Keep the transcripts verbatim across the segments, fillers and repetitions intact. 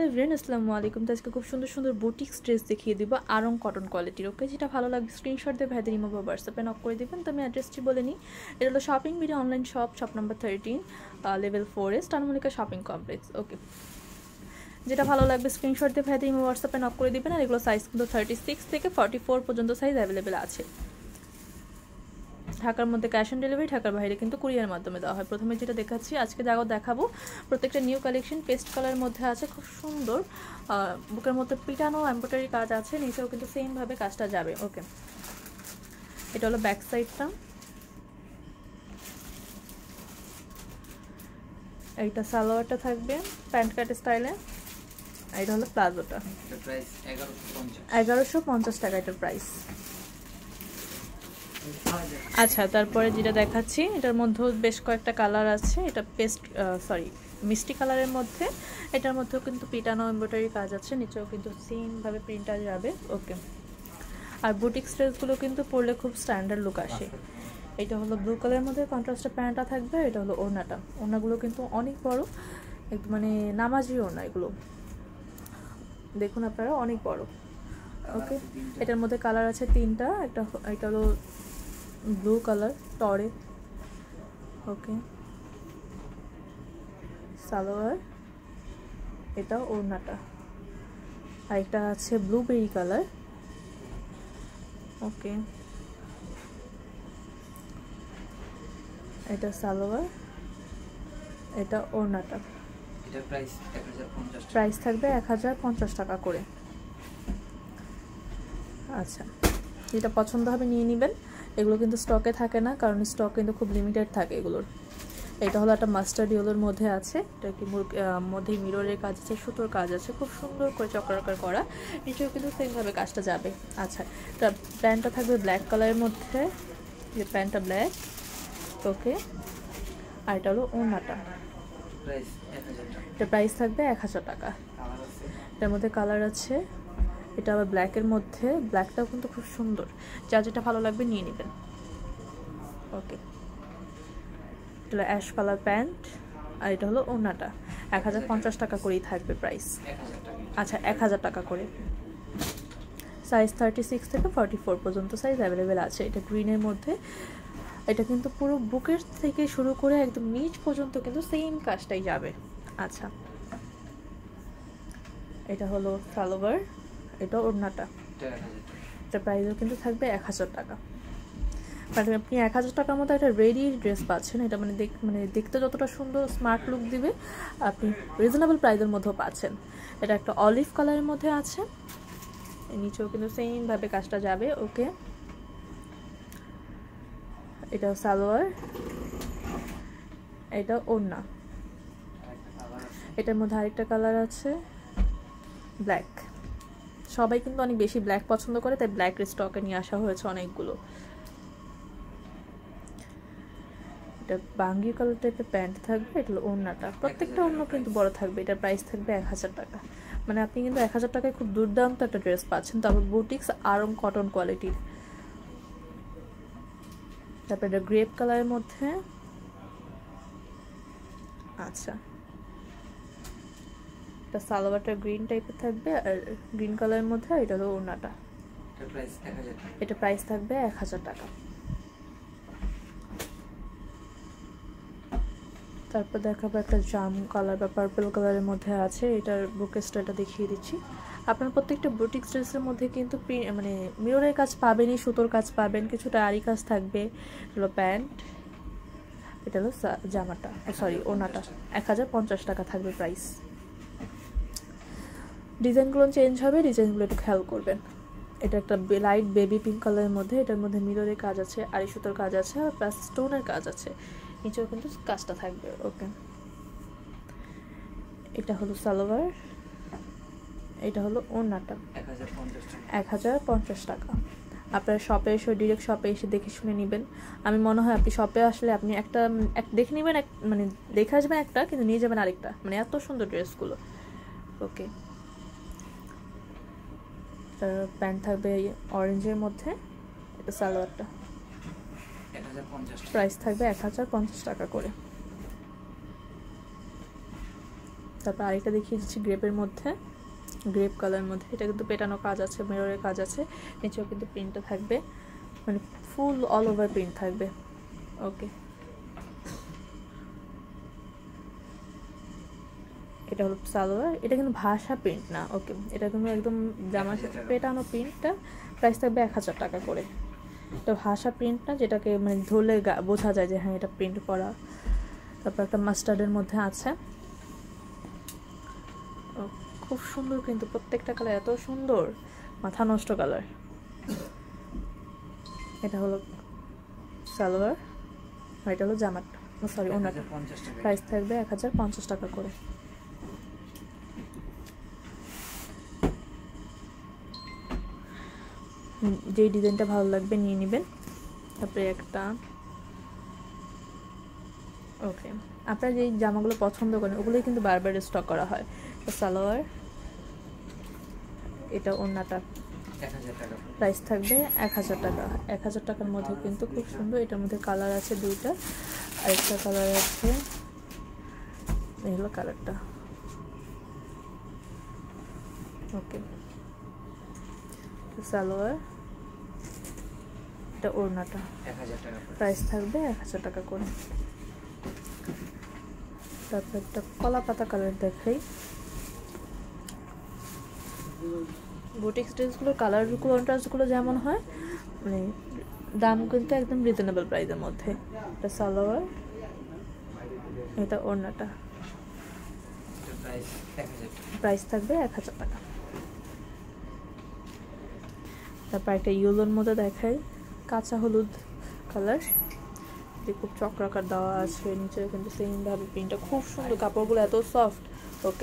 Everyone, আসসালামু আলাইকুম। তো আজকে খুব সুন্দর সুন্দর বুটিক্স ড্রেস দেখিয়ে দিব আরং কটন কোয়ালিটির। ওকে, যেটা ভালো লাগবে স্ক্রিনশট দিয়ে ভাইদের ইমো বা হোয়াটসঅ্যাপে নক করে দেবেন। তো আমি অ্যাড্রেসটি বলে নিই। এটা হলো shopping video online shop, shop number thirteen, level four এ স্টানমলিকা শপিং কমপ্লেক্স। ওকে, যেটা ভালো লাগবে স্ক্রিনশট দিয়ে ভাইদের ইমো হোয়াটসঅ্যাপে নক করে দেবেন। আর এগুলো সাইজ কিন্তু থার্টি সিক্স থেকে ফর্টি ফোর পর্যন্ত সাইজ অ্যাভেলেবেল আছে। ঢাকার মধ্যে ক্যাশ অন ডেলিভারি, ঢাকার বাইরে কিন্তু কুরিয়ার মাধ্যমে দেওয়া হয়। প্রথমে যেটা দেখাচ্ছি, আজকে যাও দেখাবো প্রত্যেকটা নিউ কালেকশন পেস্ট কালারের মধ্যে আছে, খুব সুন্দর। বুকের মধ্যে পিটানো এমব্রয়ডারি কাজ আছে, নিচেও কিন্তু সেমভাবে কাজটা যাবে। ওকে, এটা হলো ব্যাক সাইডটা, এইটা সালোয়ারটা থাকবে প্যান্ট কাট স্টাইলে, এটা হলো প্লাজোটা। এগারোশো পঞ্চাশ টাকা এটার প্রাইস। আচ্ছা, তারপরে যেটা দেখাচ্ছি, এটার মধ্যেও বেশ কয়েকটা কালার আছে। এটা পেস্ট সরি মিষ্টি কালারের মধ্যে, এটার মধ্যেও কিন্তু পিটানো এমব্রয়ডারি কাজ আছে, নিচেও কিন্তু সেমভাবে প্রিন্টার যাবে। ওকে, আর বুটিক্স ড্রেসগুলো কিন্তু পরলে খুব স্ট্যান্ডার্ড লুক আসে। এটা হলো ব্লু কালারের মধ্যে কন্ট্রাস্টের প্যান্টটা থাকবে, এটা হলো ওড়নাটা। ওড়নাগুলো কিন্তু অনেক বড়, একটু মানে নামাজি ওড়না, এগুলো দেখুন আপনারা, অনেক বড়। ওকে, এটার মধ্যে কালার আছে তিনটা। একটা এটা হলো ব্লু কালার টরে, ওকে, সালোয়ার, এটা ওড়নাটা। আর একটা আছে ব্লুবেরি কালার, ওকে, এটা সালোয়ার, এটা ওড়নাটা। এটার প্রাইস এক হাজার পঞ্চাশ টাকা, প্রাইস থাকবে এক হাজার পঞ্চাশ টাকা করে। আচ্ছা, যেটা পছন্দ হবে নিয়ে নেবেন। এগুলো কিন্তু স্টকে থাকে না, কারণ স্টক কিন্তু খুব লিমিটেড থাকে এগুলোর। এটা হলো একটা মাস্টার্ড ইয়েলোর মধ্যে আছে, এটা কি মধ্যে মিররের কাজ আছে, সুতোর কাজ আছে, খুব সুন্দর করে চক্রাকার করা, নিচেও কিন্তু সেমভাবে কাজটা যাবে। আচ্ছা, এটা প্যান্টটা থাকবে ব্ল্যাক কালারের মধ্যে, যে প্যান্টটা ব্ল্যাক, ওকে। আর এটা হলো ওড়নাটা, এটা প্রাইস থাকবে এক হাজার টাকা। এটার মধ্যে কালার আছে, এটা আবার ব্ল্যাকের মধ্যে, ব্ল্যাকটাও কিন্তু খুব সুন্দর, যার যেটা ভালো লাগবে নিয়ে নেবেন। ওকে, এটা হলো অ্যাশ কালার প্যান্ট, আর এটা হলো ওড়নাটা। এক হাজার পঞ্চাশ টাকা করেই থাকবে প্রাইস। আচ্ছা, এক হাজার টাকা করে। সাইজ থার্টি সিক্স থেকে ফর্টি ফোর পর্যন্ত সাইজ অ্যাভেলেবেল আছে। এটা গ্রিনের মধ্যে, এটা কিন্তু পুরো বুকের থেকে শুরু করে একদম নিচ পর্যন্ত কিন্তু সেম কাজটাই যাবে। আচ্ছা, এটা হলো সালোয়ার, এটা ওড়নাটা। এটা প্রাইসও কিন্তু থাকবে এক হাজার টাকা। মানে আপনি এক হাজার টাকার মতো একটা রেডি ড্রেস পাচ্ছেন। এটা মানে দেখ মানে দেখতে যতটা সুন্দর স্মার্ট লুক দিবে, আপনি রিজনেবল প্রাইসের মধ্যেও পাচ্ছেন। এটা একটা অলিভ কালারের মধ্যে আছে, নিচেও কিন্তু সেমভাবে কাজটা যাবে। ওকে, এটা সালোয়ার, এটা ওড়না। এটার মধ্যে আরেকটা কালার আছে ব্ল্যাক। সবাই কিন্তু অনেক বেশি ব্ল্যাক পছন্দ করে, তাই ব্ল্যাক স্টকে নিয়ে আসা হয়েছে অনেকগুলো। এটা বাঙ্গি কালার টাইপের প্যান্ট থাকবে, এটা হলো ওড়নাটা। প্রত্যেকটা ওড়না কিন্তু বড় থাকবে। এটার প্রাইস থাকবে এক হাজার টাকা। মানে আপনি কিন্তু এক হাজার টাকায় খুব দুর্দান্ত একটা ড্রেস পাচ্ছেন, তারপর বুটিক্স আরং কটন কোয়ালিটির। তারপর এটা গ্রেপ কালারের মধ্যে। আচ্ছা, এটা সালোয়ারটা গ্রিন টাইপের থাকবে, আর গ্রিন কালারের মধ্যে, এটা হলো ওড়নাটা। এটা প্রাইস থাকবে এক হাজার টাকা। তারপর দেখাবো একটা জাম কালার বা পার্পল কালারের মধ্যে আছে, এটার বুকের স্টাইলটা দেখিয়ে দিচ্ছি। আপনার প্রত্যেকটা বুটিক্স ড্রেসের মধ্যে কিন্তু মানে মিররের কাজ পাবেনই, সুতোর কাজ পাবেন, কিছুটা আরি কাজ থাকবে। হলো প্যান্ট, এটা হলো জামাটা, সরি ওড়নাটা। এক হাজার পঞ্চাশ টাকা থাকবে প্রাইস। ডিজাইনগুলো চেঞ্জ হবে, ডিজাইনগুলো একটু খেয়াল করবেন। এটা একটা লাইট বেবি পিঙ্ক কালারের মধ্যে, এটার মধ্যে মিররের কাজ আছে, আরি সুতোর কাজ আছে, আর প্লাস স্টোনের কাজ আছে, নিচেও কিন্তু কাজটা থাকবে। ওকে, এটা হলো সালোয়ার, এটা হলো ওড়নাটা। এক হাজার পঞ্চাশ টাকা। আপনার শপে এসে ডিরেক্ট শপে এসে দেখে শুনে নেবেন। আমি মনে হয় আপনি শপে আসলে আপনি একটা দেখে নেবেন, এক মানে দেখে আসবেন একটা, কিন্তু নিয়ে যাবেন আরেকটা, মানে এত সুন্দর ড্রেসগুলো। ওকে, তার প্যান্ট থাকবে অরেঞ্জের মধ্যে, এটা সালোয়ারটা। প্রাইস থাকবে এক হাজার পঞ্চাশ টাকা করে। তারপর আরেকটা দেখিয়ে দিচ্ছি গ্রেপের মধ্যে, গ্রেপ কালারের মধ্যে। এটা কিন্তু পেটানো কাজ আছে, মিররের কাজ আছে, নিচেও কিন্তু প্রিন্টটা থাকবে, মানে ফুল অল ওভার প্রিন্ট থাকবে। ওকে, এটা হলো সালোয়ার। এটা কিন্তু ভাষা প্রিন্ট না, ওকে, এটা কিন্তু একদম জামার সাথে পেটানো প্রিন্টটা। প্রাইস থাকবে এক হাজার টাকা করে। এটা ভাষা প্রিন্ট না, যেটাকে মানে ধরলে বোঝা যায় যে হ্যাঁ এটা প্রিন্ট করা। তারপর একটা মাস্টার্ডের মধ্যে আছে, খুব সুন্দর কিন্তু প্রত্যেকটা কালার এত সুন্দর, মাথা নষ্ট কালার। এটা হলো সালোয়ার আর এটা হলো জামাটা, সরি ওনাটা। প্রাইস থাকবে এক হাজার পঞ্চাশ টাকা করে। যেই ডিজাইনটা ভালো লাগবে নিয়ে নেবেন। তারপরে একটা, ওকে, আপনারা যেই জামাগুলো পছন্দ করেন ওগুলোই কিন্তু বারবার স্টক করা হয়। সালোয়ার, এটা ওড়নাটা, প্রাইস থাকবে এক হাজার টাকা। এক হাজার টাকার মধ্যে কিন্তু খুব সুন্দর। এটার মধ্যে কালার আছে দুইটা, আরেকটা কালার আছে, এই হলো কালারটা। ওকে, সালোয়ার, এটা ওড়নাটা, প্রাইস থাকবে এক হাজার টাকা করে। তারপর একটা কলা পাতা কালার দেখাই। বুটিক্স ড্রেসগুলোর কালার কন্ট্রাস্টগুলো যেমন হয়, মানে দাম কিন্তু একদম রিজনেবল প্রাইসের মধ্যে। এটা সালোয়ার, এটা ওড়নাটা, প্রাইস থাকবে এক হাজার টাকা। তারপর একটা ইয়েলোর মধ্যে দেখাই, কাঁচা হলুদ কালার, খুব চক্রাকার দেওয়া আছে, নিচে কিন্তু সেম ভাবে প্রিন্টটা খুব সুন্দর, কাপড়গুলো এত সফট। ওকে,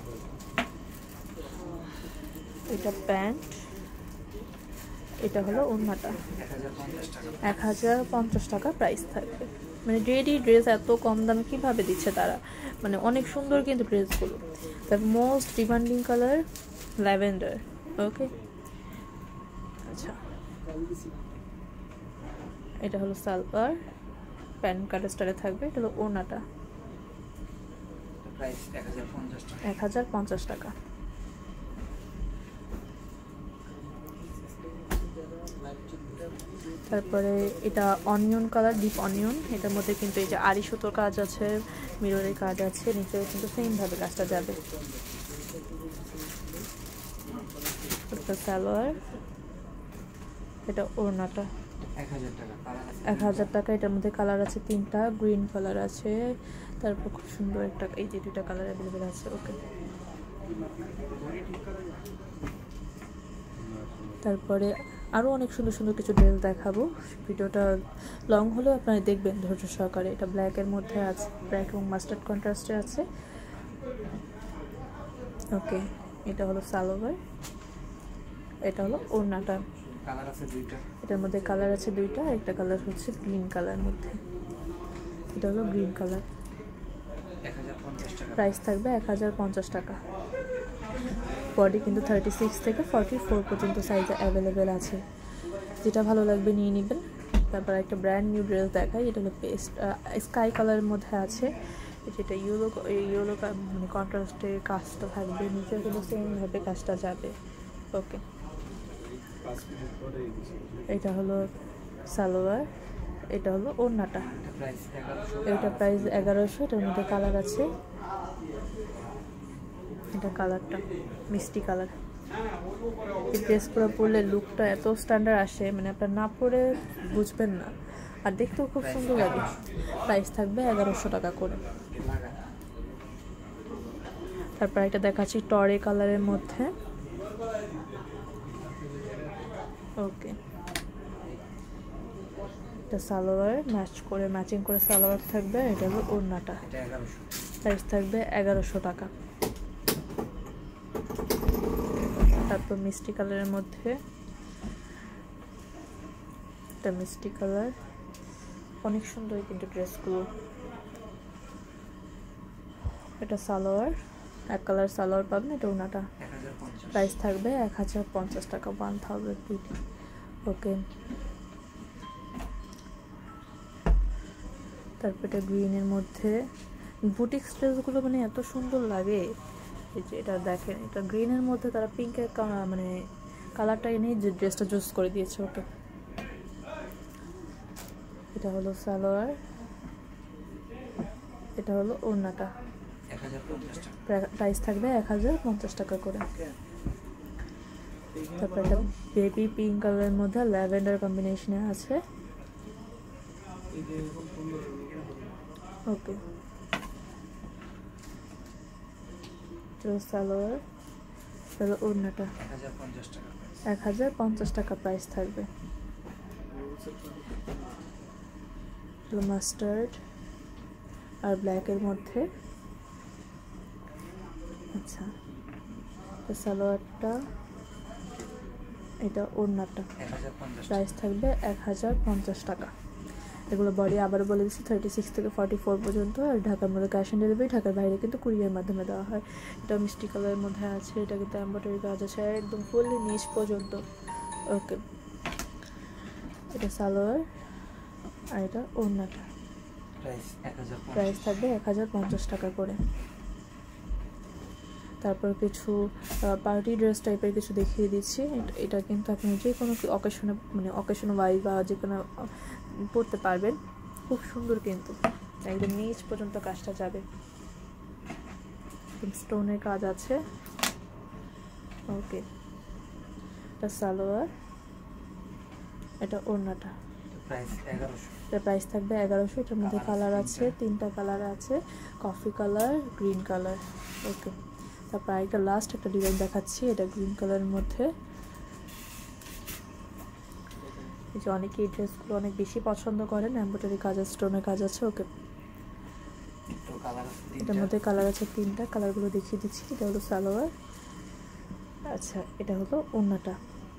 এটা প্যান্ট, এটা হলো ওড়নাটা, এক হাজার পঞ্চাশ টাকা প্রাইস থাকবে। মানে রেডি ড্রেস এত কম দামে কিভাবে দিচ্ছে তারা, মানে অনেক সুন্দর কিন্তু ড্রেসগুলো। তার most demanding colour lavender. Okay, আচ্ছা, এটা হলো সালোয়ার, প্যান্ট কাটার স্টাইলে থাকবে। এটা হলো ওড়নাটা, এক হাজার পঞ্চাশ টাকা। তারপরে এটা অনিয়ন কালার, ডিপ অনিয়ন। এটার মধ্যে কিন্তু এই যে আড়ি সুতোর কাজ আছে, মিররের কাজ আছে, নিচেও কিন্তু সেম ভাবে কাজটা যাবে। সালোয়ার, এটা ওড়নাটা, এক হাজার টাকা। এটার মধ্যে কালার আছে তিনটা, গ্রিন কালার আছে, তারপর খুব সুন্দর একটা, এই যে দুটা কালার অ্যাভেলেবেল আছে। ওকে, তারপরে আরও অনেক সুন্দর সুন্দর কিছু ড্রেস দেখাবো। ভিডিওটা লং হলেও আপনারা দেখবেন ধৈর্য সহকারে। এটা ব্ল্যাকের মধ্যে আছে, ব্ল্যাক এবং মাস্টার্ড কন্ট্রাস্টে আছে। ওকে, এটা হলো সালোয়ার, এটা হলো ওড়নাটা, এটার মধ্যে কালার আছে দুইটা, একটা কালার হচ্ছে গ্রিন কালার মধ্যে, এটা হলো গ্রিন কালার। প্রাইস থাকবে এক হাজার পঞ্চাশ টাকা। বডি কিন্তু থার্টি সিক্স থেকে ফর্টি ফোর পর্যন্ত সাইজে অ্যাভেলেবেল আছে, যেটা ভালো লাগবে নিয়ে নেবেন। তারপর একটা ব্র্যান্ড নিউ ড্রেস দেখাই, এটা হলো পেস্ট স্কাই কালারের মধ্যে আছে, যেটা ইয়েলো ইয়েলো মানে কন্ট্রাস্টের কাজটা থাকবে, নিচে কিন্তু সেমভাবে কাজটা যাবে। ওকে, এটা হলো সালোয়ার, এটা হলো ওড়নাটা, এটা প্রাইস এগারোশো। এটার মধ্যে কালার আছে, এটা কালারটা মিষ্টি কালার। এই ড্রেসগুলো পরলে লুকটা এত স্ট্যান্ডার্ড আসে, মানে আপনার না পরে বুঝবেন না, আর দেখতেও খুব সুন্দর লাগে। প্রাইস থাকবে এগারোশো টাকা করে। তারপর এটা দেখাচ্ছি টরে কালারের মধ্যে। ওকে, এটা সালোয়ার, ম্যাচ করে ম্যাচিং করে সালোয়ার থাকবে। এটা হলো ওড়নাটা, প্রাইস থাকবে এগারোশো টাকা। তারপর মিষ্টি কালারের মধ্যে, এটা মিষ্টি কালার, অনেক সুন্দর কিন্তু ড্রেসগুলো। এটা সালোয়ার, এক কালার সালোয়ার পাবেন, এটা ওড়নাটা, প্রাইস থাকবে এক হাজার পঞ্চাশ টাকা, ওয়ান থাউজেন্ড ফিফটি। ওকে, তারপর এটা গ্রিনের মধ্যে বুটিক ড্রেসগুলো মানে এত সুন্দর লাগে। এই যে এটা দেখেন, এটা গ্রিনের মধ্যে তারা পিঙ্কের মানে কালারটা এনে যে ড্রেসটা চুজ করে দিয়েছে। ওকে, এটা হলো সালোয়ার, এটা হলো ওড়নাটা। প্রাইস থাকবে এক হাজার পঞ্চাশ টাকা করে। তারপর একটা বেবি পিঙ্ক কালারের মধ্যে ল্যাভেন্ডার কম্বিনেশনে আছে। ওকে, সালোয়ার, তাহলে ওড়নাটা এক হাজার পঞ্চাশ টাকা প্রাইস থাকবে। মাস্টার্ড আর ব্ল্যাকের মধ্যে। আচ্ছা, সালোয়ারটা, এটা ওড়নাটা, প্রাইস থাকবে এক হাজার পঞ্চাশ টাকা। এগুলো বডি আবারও বলে দিচ্ছি থার্টি সিক্স থেকে ফর্টি ফোর পর্যন্ত। আর ঢাকার মধ্যে ক্যাশ অন ডেলিভারি, ঢাকার বাইরে কিন্তু কুরিয়ার মাধ্যমে দেওয়া হয়। এটা মিষ্টি কালারের মধ্যে আছে, এটা কিন্তু এমব্রয়ডারি কাজ আছে একদম ফুললি নিচ পর্যন্ত। ওকে, এটা সালোয়ার আর এটা ওড়নাটা, প্রাইস থাকবে এক হাজার পঞ্চাশ টাকা করে। তারপর কিছু পার্টি ড্রেস টাইপের কিছু দেখিয়ে দিচ্ছি। এটা কিন্তু আপনি যে কোনো অকেশনে মানে অকেশন ওয়াইজ বা যে কোনো পরতে পারবেন। খুব সুন্দর, কিন্তু একদম নিচ পর্যন্ত কাজটা যাবে, স্টোনের কাজ আছে। ওকে, এটা সালোয়ার, এটা ওড়নাটা, এটা প্রাইস থাকবে এগারোশো। এটার মধ্যে কালার আছে, তিনটা কালার আছে, coffee colour, green colour. Okay, তারপর একটা লাস্ট একটা ডিজাইন দেখাচ্ছি, এটা গ্রিন কালারের মধ্যে। এই যে অনেকে এই ড্রেসগুলো অনেক বেশি পছন্দ করেন, এমব্রয়ডারি কাজ আছে, স্টোনের কাজ আছে। ওকে, এটার মধ্যে কালার আছে তিনটা, কালারগুলো দেখিয়ে দিচ্ছি। এটা হলো সালোয়ার, আচ্ছা এটা হলো ওড়নাটা,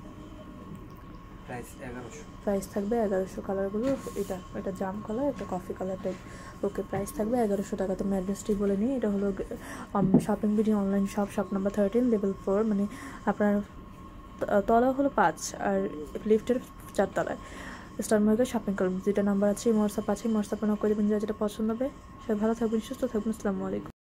প্রাইস থাকবে এগারোশো। কালারগুলো এটা এটা জাম কালার, একটা coffee colour type. Okay, price থাকবে এগারোশো টাকা। তুমি অ্যাড্রেসটি বলে নিই, এটা হলো shopping BD online shop, shop number thirteen, level four, মানে আপনার তলা হলো পাঁচ আর লিফটের চারতলায় স্টার মার্কেট শপিং করবেন। যেটা নাম্বার আছে হোয়াটসঅ্যাপ আছে, হোয়াটসঅ্যাপে নক করে দেবেন, যেটা পছন্দ হবে। সবাই ভালো থাকবেন, সুস্থ থাকবেন, আসসালামু আলাইকুম।